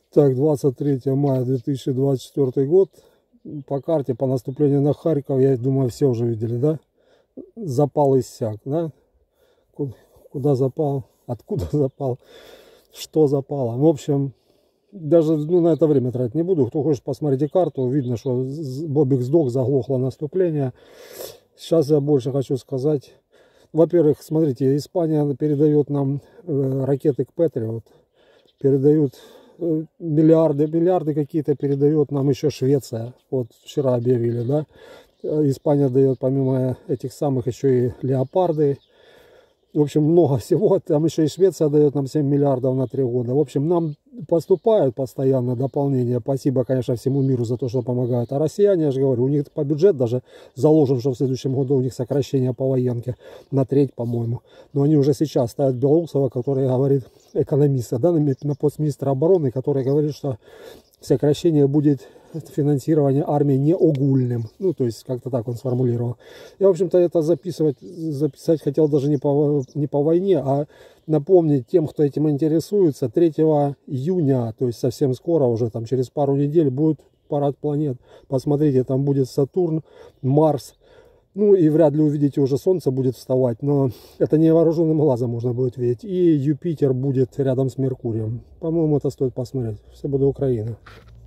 Так, 23 мая 2024 год. По карте, по наступлению на Харьков, я думаю, все уже видели, да? Запал иссяк, да? Куда запал? Откуда запал? Что запало? В общем, даже на это время тратить не буду. Кто хочет, посмотрите карту. Видно, что Бобик сдох, заглохло наступление. Сейчас я больше хочу сказать. Во-первых, смотрите, Испания передает нам ракеты к Патриот. Передают миллиарды какие-то передает нам еще Швеция. Вот вчера объявили, да. Испания дает помимо этих самых еще и леопарды. В общем, много всего. Там еще и Швеция дает нам 7 миллиардов на 3 года. В общем, нам поступают постоянно дополнения. Спасибо, конечно, всему миру за то, что помогают. А россияне, я же говорю, у них по бюджет даже заложен, что в следующем году у них сокращение по военке на треть, по-моему. Но они уже сейчас ставят Белоусова, который говорит, экономиста, да, на пост министра обороны, который говорит, что сокращение будет финансирование армии не огульным. Ну, то есть, как-то так он сформулировал. Я, в общем-то, это записать хотел даже не по войне, а напомнить тем, кто этим интересуется. 3 июня, то есть совсем скоро, уже там через пару недель, будет парад планет. Посмотрите, там будет Сатурн, Марс. Ну, и вряд ли увидите, уже Солнце будет вставать, но это невооруженным глазом можно будет видеть. И Юпитер будет рядом с Меркурием. По-моему, это стоит посмотреть. Все будет Украина.